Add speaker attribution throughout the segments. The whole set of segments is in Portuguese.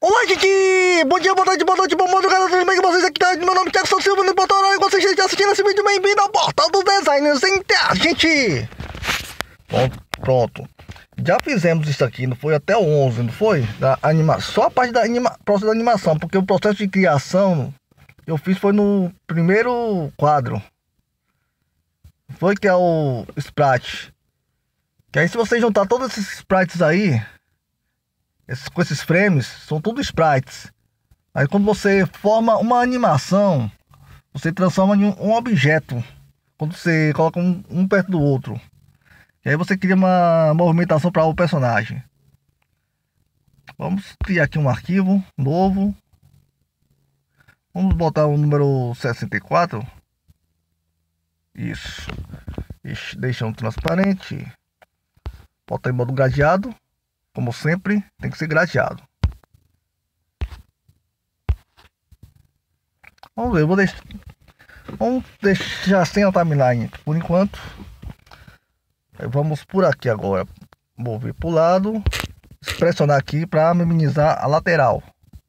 Speaker 1: Olá, gente! Bom dia, boa tarde, boa noite, boa madrugada, tudo bem com vocês? Aqui tá meu nome é Thiago São Silva, no Portal Horário, vocês estão assistindo esse vídeo, bem-vindo ao Portal dos Designers gente! Pronto. Já fizemos isso aqui, não foi? Até o 11, não foi? Da animação, só a parte da processo da animação, porque o processo de criação eu fiz foi no primeiro quadro. Foi que é o sprite. Que aí se você juntar todos esses sprites aí, com esses frames, são tudo sprites. Aí quando você forma uma animação, você transforma em um objeto. Quando você coloca um perto do outro. E aí você cria uma movimentação para o personagem. Vamos criar aqui um arquivo novo. Vamos botar o número 64. Isso. Deixa um transparente. Bota em modo gradeado. Como sempre, tem que ser gradeado. Vamos ver, vamos deixar sem a timeline por enquanto. Vamos por aqui agora. Mover para o lado. Pressionar aqui para minimizar a lateral.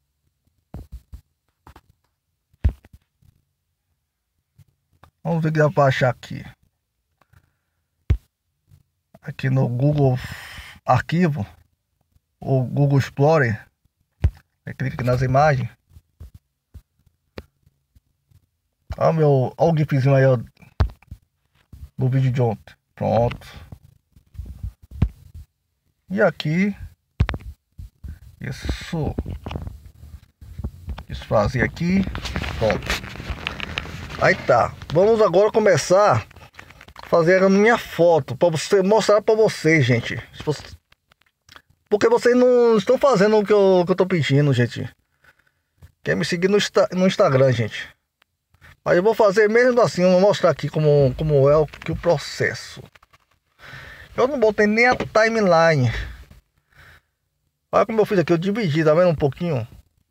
Speaker 1: Vamos ver o que dá para achar aqui. Aqui no Google Arquivo. Ou Google Explorer. Aí clica aqui nas imagens. Olha o gifzinho aí, ó, no vídeo de ontem. Pronto. E aqui. Isso. Desfazer aqui. Pronto. Aí tá. Vamos agora começar a fazer a minha foto. Para você mostrar para vocês, gente. Porque vocês não estão fazendo o que eu tô pedindo, gente. Quer me seguir no Instagram, gente. Mas eu vou fazer mesmo assim, eu vou mostrar aqui como é o processo. Eu não botei nem a timeline. Olha como eu fiz aqui, eu dividi, tá vendo um pouquinho?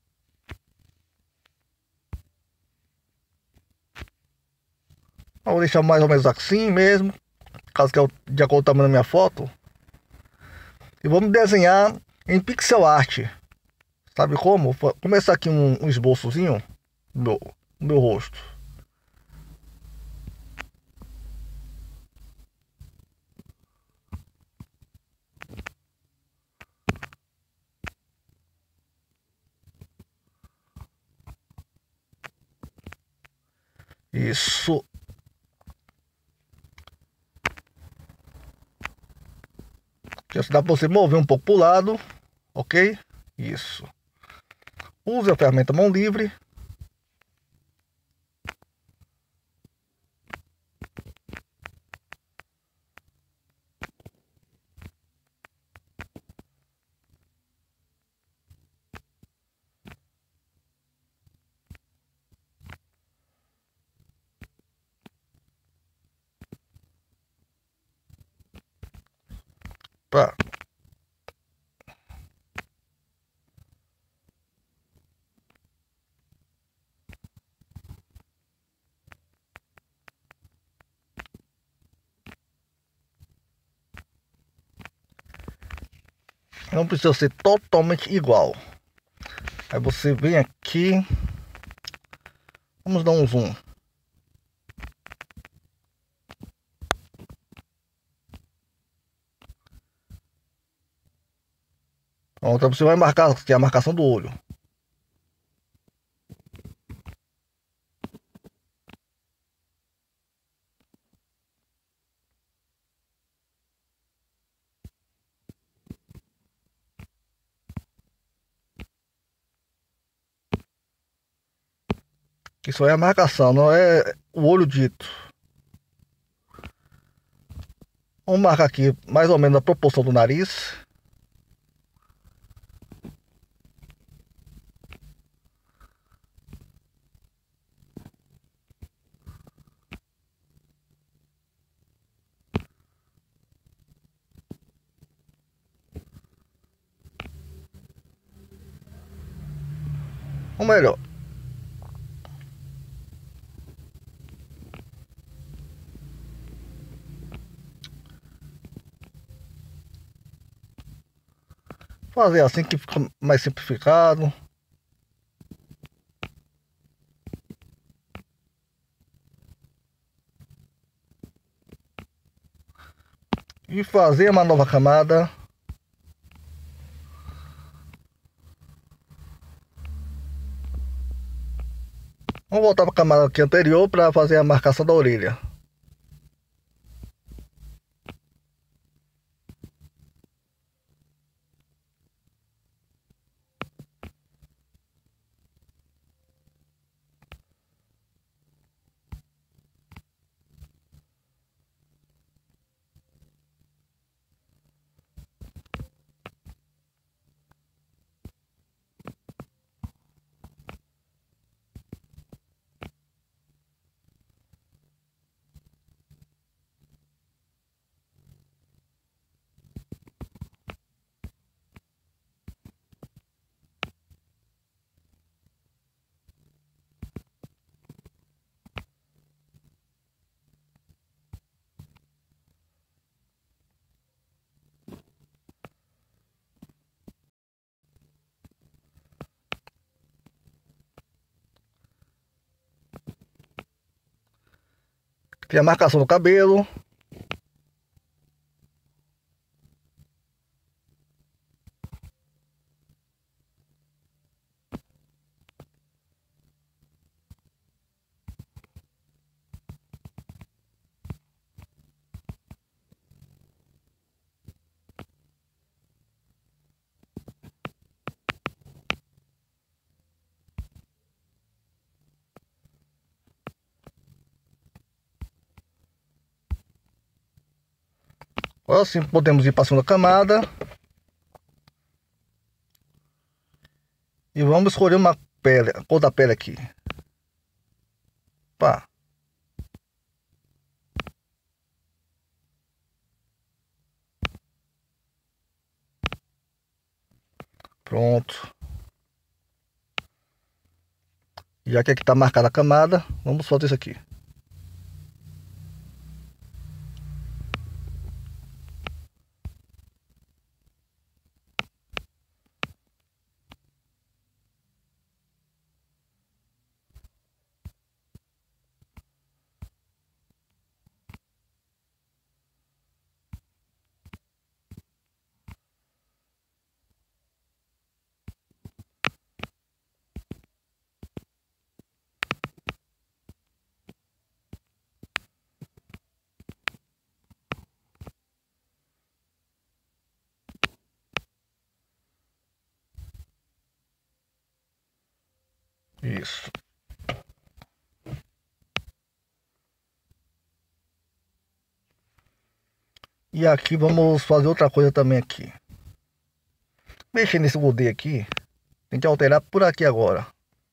Speaker 1: Eu vou deixar mais ou menos assim mesmo, caso que é de acordo com o tamanho da minha foto. E vamos desenhar em pixel art. Sabe como? Vou começar aqui um esboçozinho do meu rosto. Isso. Já dá para você mover um pouco para o lado. Ok? Isso. Use a ferramenta mão livre. Pra Não precisa ser totalmente igual. Aí você vem aqui. Vamos dar um zoom. Então você vai marcar aqui a marcação do olho. Isso aí é a marcação, não é o olho dito. Vamos marcar aqui mais ou menos a proporção do nariz. Ou melhor, fazer assim que fica mais simplificado. E fazer uma nova camada. Vamos voltar para a camada aqui anterior para fazer a marcação da orelha. Tem a marcação do cabelo. Agora sim podemos ir para a segunda camada. E vamos escolher uma pele, a cor da pele aqui. Pá. Pronto. Já que aqui está marcada a camada, vamos fazer isso aqui. Isso. E aqui vamos fazer outra coisa também aqui. Mexer nesse modelo aqui. Tem que alterar por aqui agora.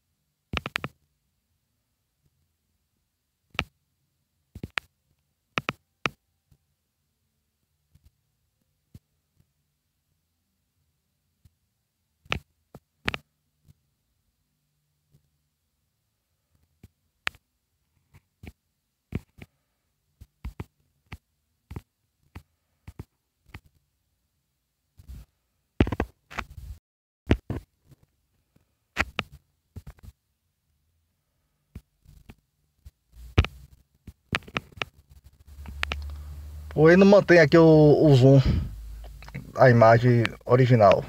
Speaker 1: Ou ele não mantém aqui o zoom, a imagem original.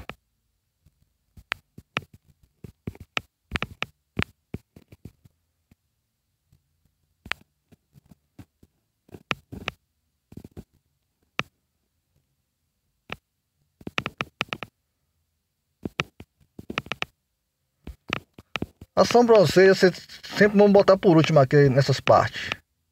Speaker 1: A sobrancelha você sempre vamos botar por último aqui nessas partes.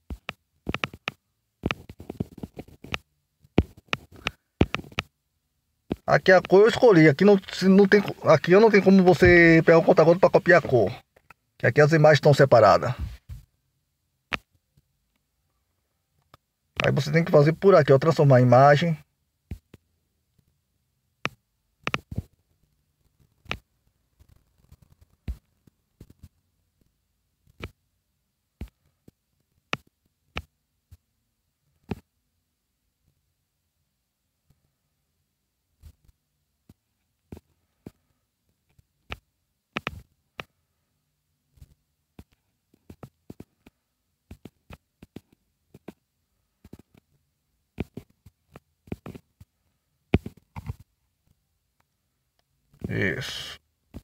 Speaker 1: Aqui a cor eu escolhi, aqui não tem, aqui eu não tenho como você pegar o conta-gota para copiar a cor. Que aqui as imagens estão separadas. Aí você tem que fazer por aqui, ó, transformar a imagem. Isso.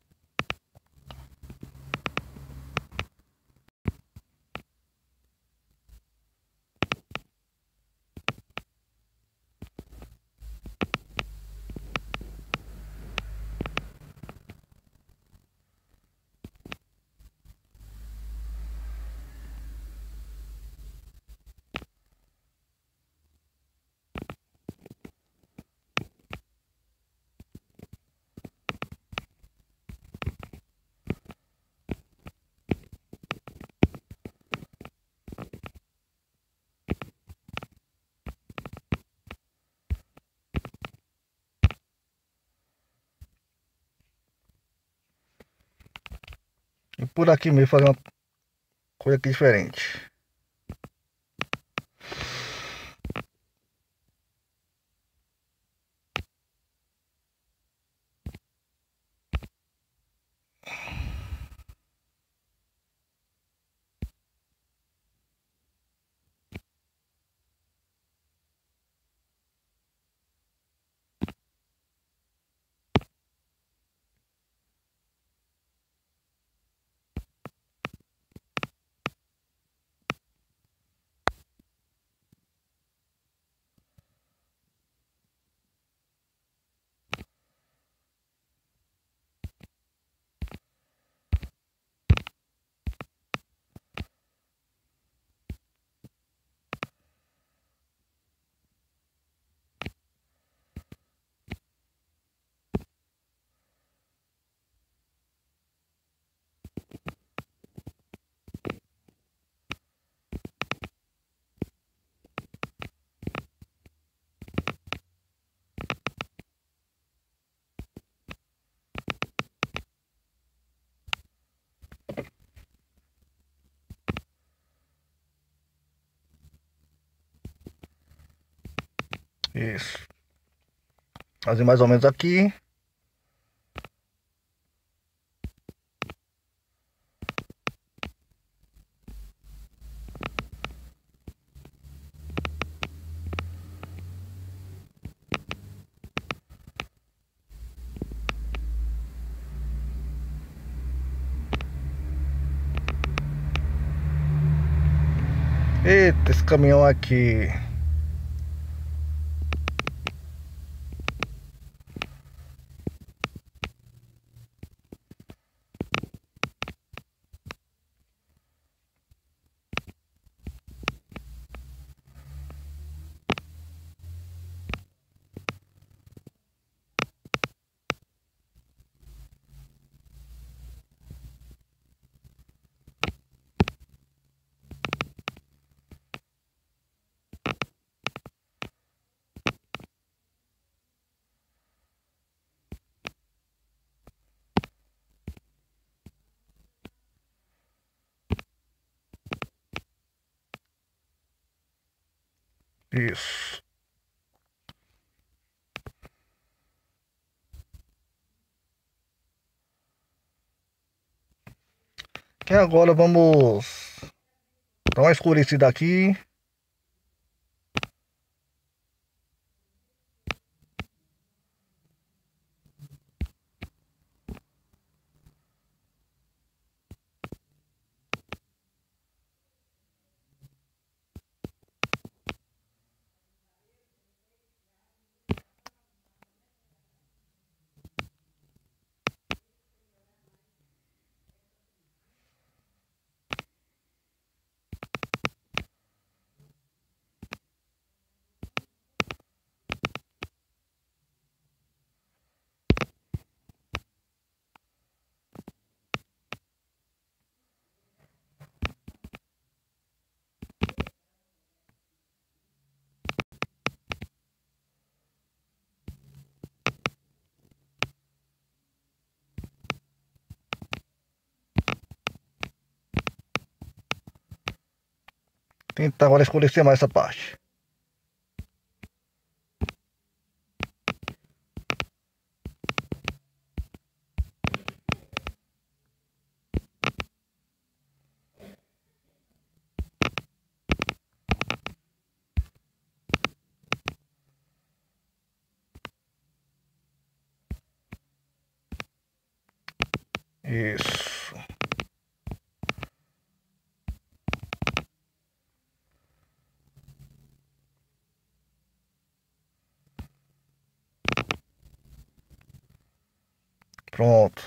Speaker 1: E por aqui mesmo fazer uma coisa aqui diferente. Isso. Fazer mais ou menos aqui. Eita, esse caminhão aqui. Isso. E agora vamos dar uma escurecida aqui. Tentar agora escurecer mais essa parte. Isso. Pronto.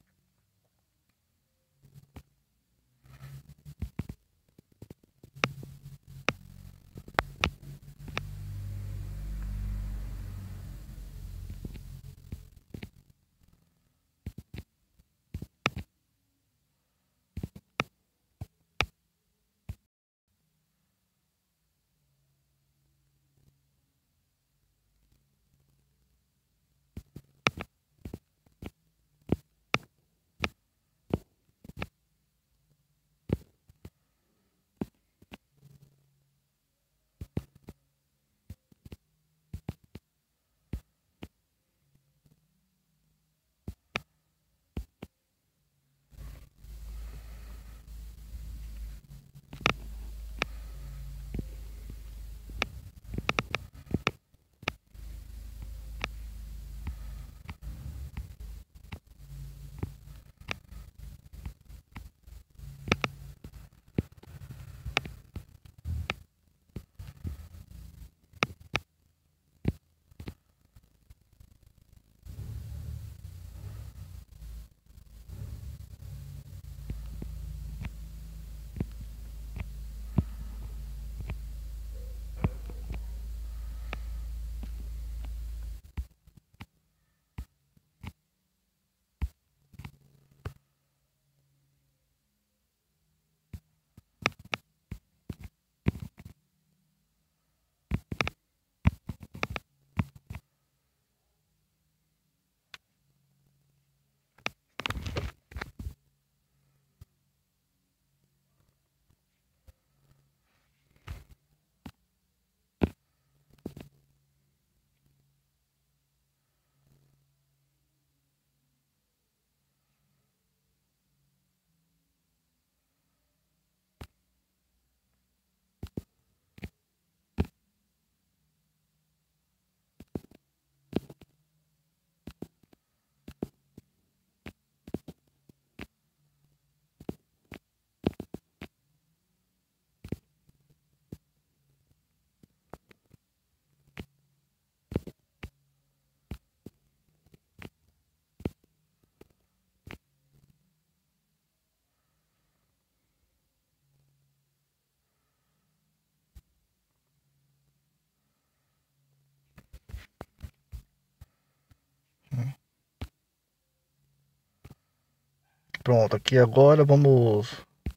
Speaker 1: Pronto, aqui agora vamos.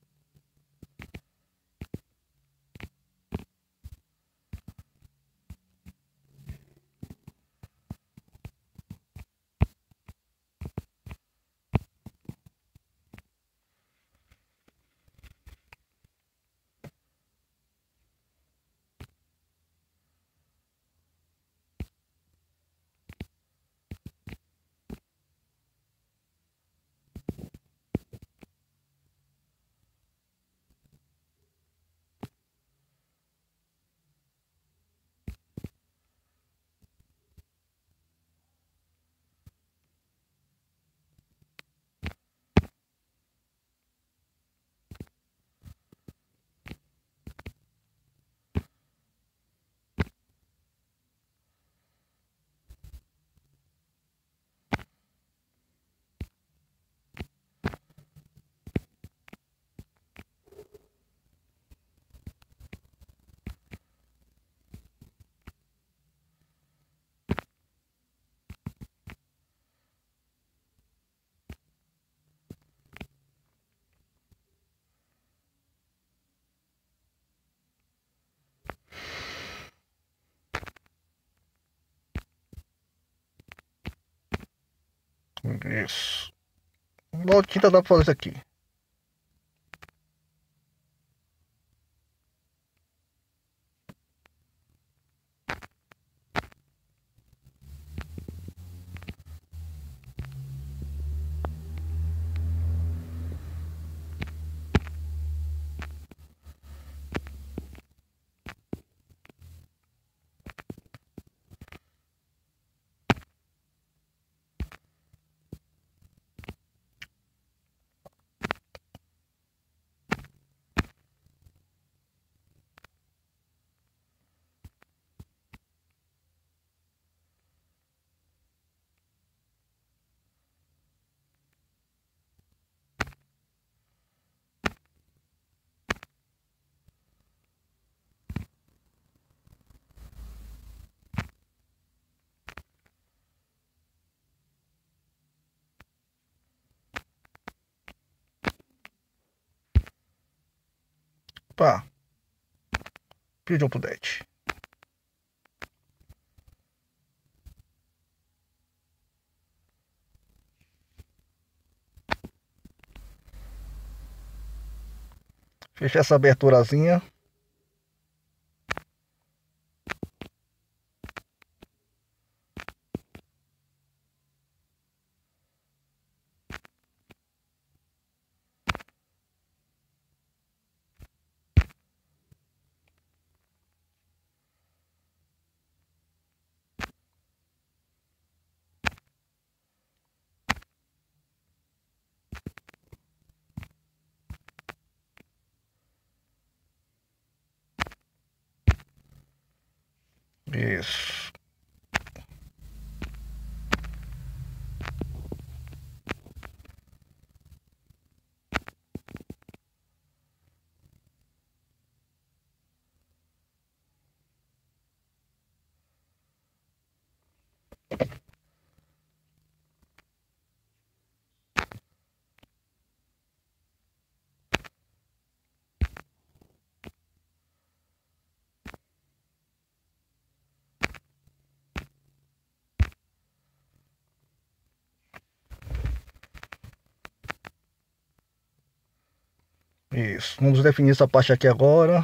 Speaker 1: Isso. Bom, tinta dá pra fazer isso aqui. Pá, pediu pro Det. Fechar essa aberturazinha. Isso. Isso. Vamos definir essa parte aqui agora.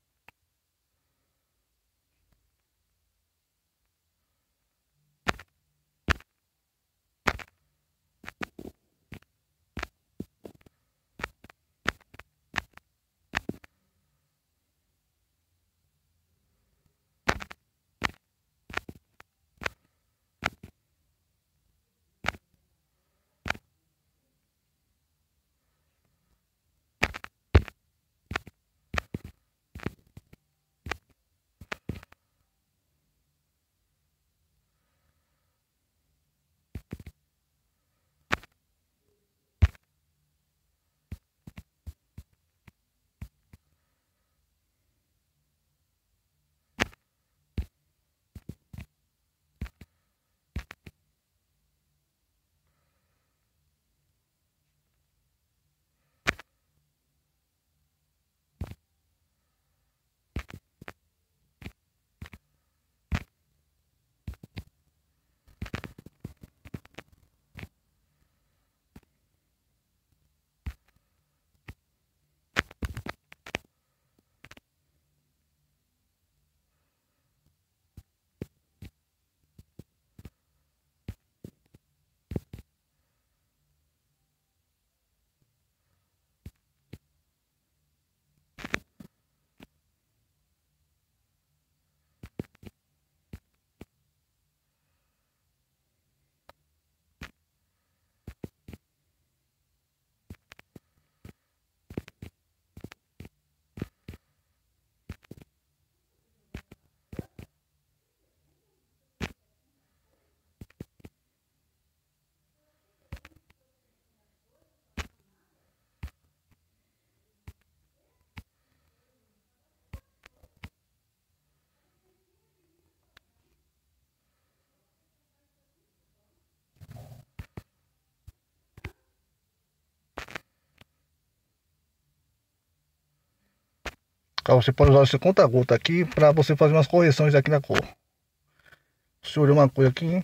Speaker 1: Você pode usar esse conta-gota aqui para você fazer umas correções aqui na cor. Deixa eu olhar uma coisa aqui.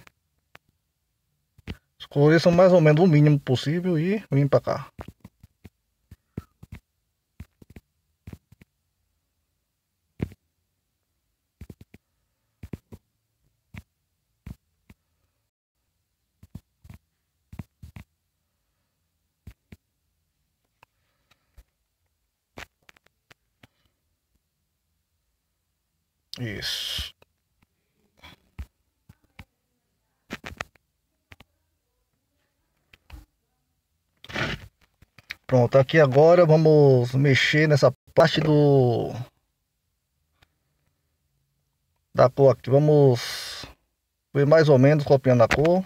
Speaker 1: As cores são mais ou menos o mínimo possível e vim para cá. Isso. Pronto, aqui agora vamos mexer nessa parte da cor aqui. Vamos ver mais ou menos copiando a cor.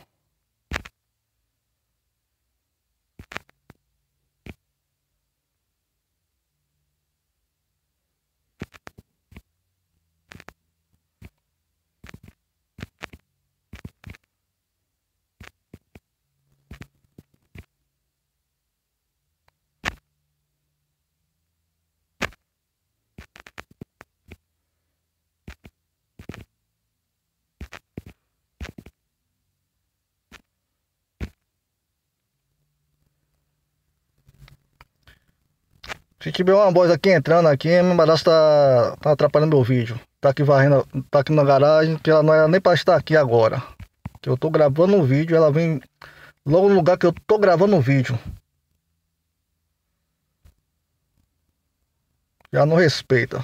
Speaker 1: Se tiver uma voz aqui entrando aqui, meu madrasto tá atrapalhando meu vídeo. Tá aqui varrendo, tá aqui na garagem, que ela não era nem pra estar aqui agora. Que eu tô gravando um vídeo, ela vem logo no lugar que eu tô gravando o vídeo. Já não respeita.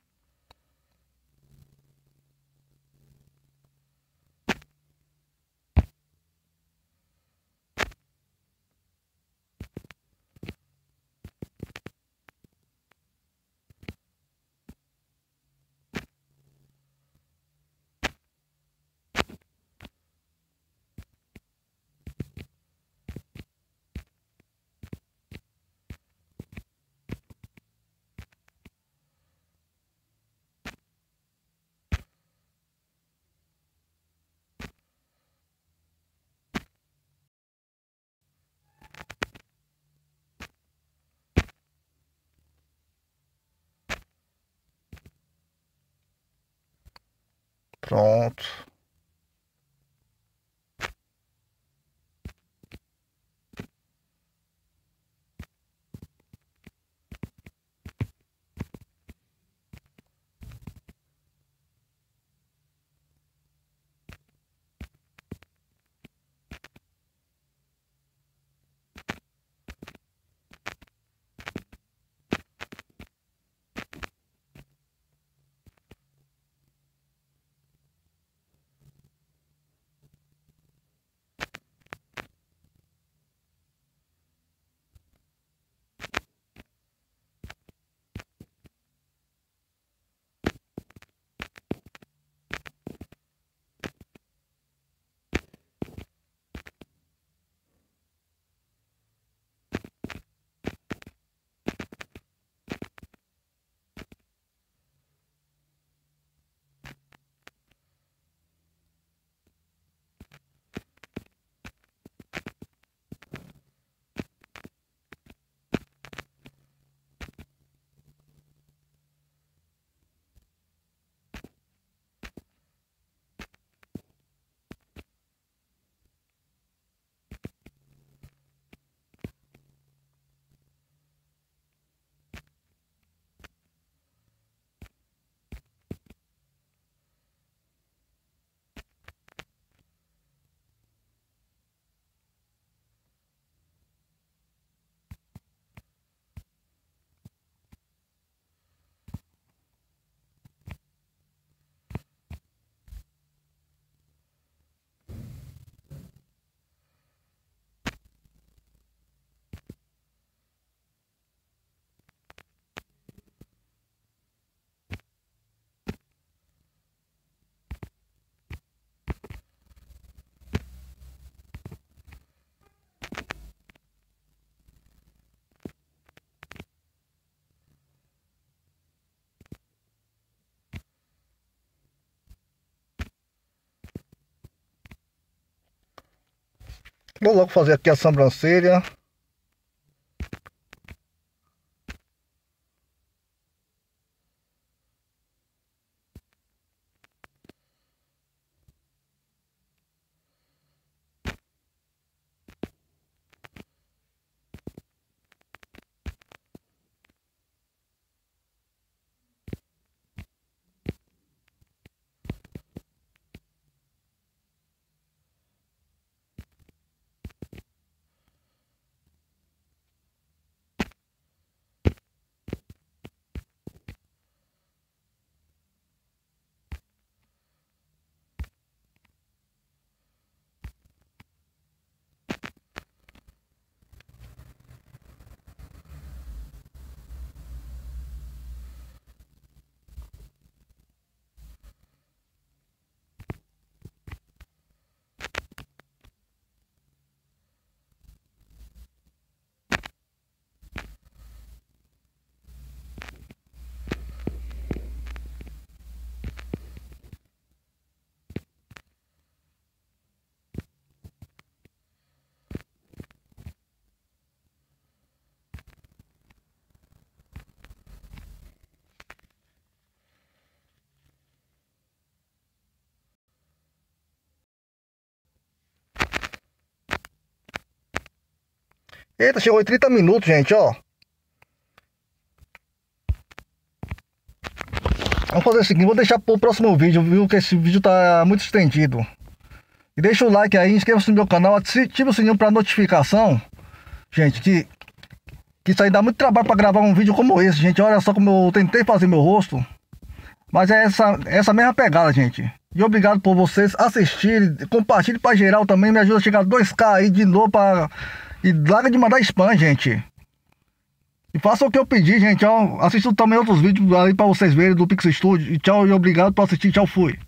Speaker 1: Pronto. Vou logo fazer aqui a sobrancelha. Eita, chegou em 30 minutos, gente, ó. Vamos fazer o seguinte, vou deixar pro próximo vídeo, viu? Que esse vídeo tá muito estendido. E deixa o like aí, inscreva-se no meu canal, ative o sininho pra notificação. Gente, que isso aí dá muito trabalho pra gravar um vídeo como esse, gente. Olha só como eu tentei fazer meu rosto. Mas é essa mesma pegada, gente. E obrigado por vocês assistirem. Compartilhe pra geral também. Me ajuda a chegar a 2K aí de novo pra... E larga de mandar spam, gente. E faça o que eu pedi, gente. Ó, assistam também outros vídeos aí pra vocês verem do Pix Studio. E tchau e obrigado por assistir. Tchau, fui.